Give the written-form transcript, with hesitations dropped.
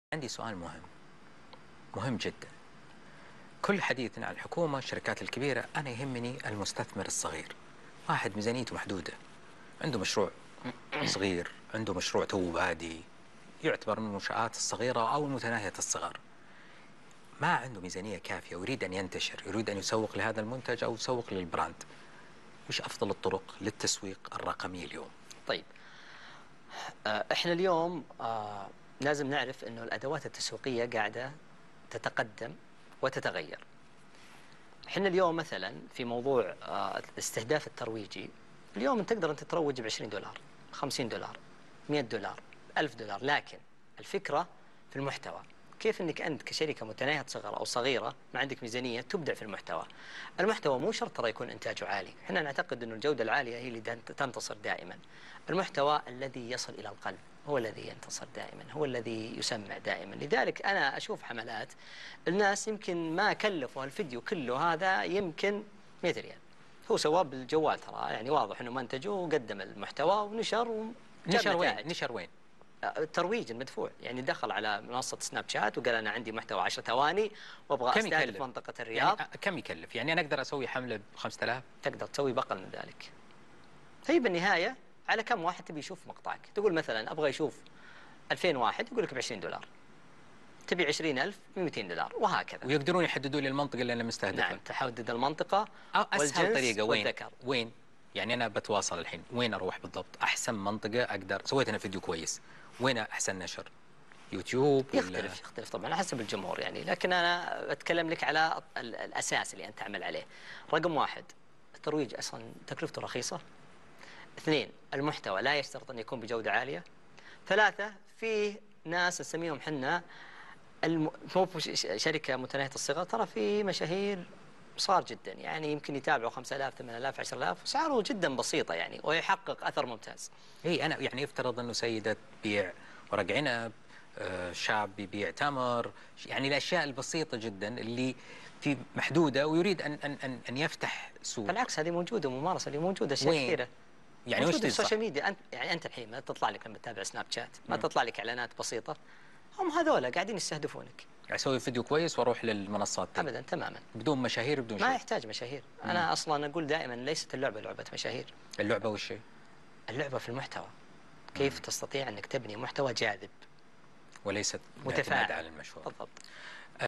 عندي سؤال مهم جدا. كل حديثنا عن الحكومة الشركات الكبيرة، أنا يهمني المستثمر الصغير، واحد ميزانيته محدودة، عنده مشروع صغير، عنده مشروع تو بادي، يعتبر من المنشآت الصغيرة أو المتناهية الصغر، ما عنده ميزانية كافية ويريد أن ينتشر، يريد أن يسوق لهذا المنتج أو يسوق للبراند. وش أفضل الطرق للتسويق الرقمي اليوم؟ طيب، احنا اليوم لازم نعرف انه الادوات التسويقيه قاعده تتقدم وتتغير. احنا اليوم مثلا في موضوع الاستهداف الترويجي، اليوم انت تقدر انت تروج ب $20، $50، $100، $1000، لكن الفكره في المحتوى. كيف انك انت كشركه متناهيه صغر او صغيره ما عندك ميزانيه تبدع في المحتوى. المحتوى مو شرط ترى يكون انتاجه عالي، احنا نعتقد انه الجوده العاليه هي اللي تنتصر دائما. المحتوى الذي يصل الى القلب هو الذي ينتصر دائما، هو الذي يسمع دائما. لذلك انا اشوف حملات الناس يمكن ما كلفوا الفيديو كله هذا يمكن 100 ريال، هو سواه بالجوال ترى، يعني واضح انه منتجه وقدم المحتوى ونشر نشر وين؟ نشر وين؟ الترويج المدفوع، يعني دخل على منصة سناب شات وقال أنا عندي محتوى 10 ثواني وأبغى أستهدف منطقة الرياض. يعني كم يكلف؟ يعني أنا أقدر أسوي حملة ب 5000؟ تقدر تسوي بأقل من ذلك. هي بالنهاية على كم واحد تبي يشوف مقطعك. تقول مثلا أبغى يشوف 2000 واحد، يقول لك ب $20. تبي 20000 ب $200 وهكذا. ويقدرون يحددوا لي المنطقة اللي أنا مستهدفها. نعم، تحدد المنطقة أسهل طريقة والذكر. وين؟ يعني أنا بتواصل الحين، وين أروح بالضبط؟ أحسن منطقة أقدر، سويت أنا فيديو كويس، وين أحسن نشر؟ يوتيوب؟ يختلف طبعا حسب الجمهور يعني، لكن أنا أتكلم لك على الأساس اللي أنت تعمل عليه. رقم واحد، الترويج أصلا تكلفته رخيصة. اثنين، المحتوى لا يشترط أن يكون بجودة عالية. ثلاثة، في ناس نسميهم حنا مو شركة متناهية الصغر، ترى في مشاهير صار جدا، يعني يمكن يتابعوا 5000 8000 10000 وسعره جدا بسيطة يعني، ويحقق أثر ممتاز. اي انا يعني افترض انه سيدة تبيع ورق عنب، شاب بيبيع تمر، يعني الاشياء البسيطة جدا اللي في محدودة ويريد ان يفتح سوق. بالعكس، هذه موجودة، ممارسة اللي موجودة اشياء كثيرة. يعني موجودة في السوشيال ميديا. انت يعني انت الحين ما تطلع لك لما تتابع سناب شات، ما تطلع لك اعلانات بسيطة، هم هذولا قاعدين يستهدفونك. اسوي فيديو كويس واروح للمنصات دي ابدا تماما، بدون مشاهير بدون شيء. ما يحتاج مشاهير. انا اصلا اقول دائما ليست اللعبة لعبة مشاهير. اللعبة وش هي؟ اللعبة في المحتوى. كيف تستطيع انك تبني محتوى جاذب وليست متفاعل على المشهور. بالضبط.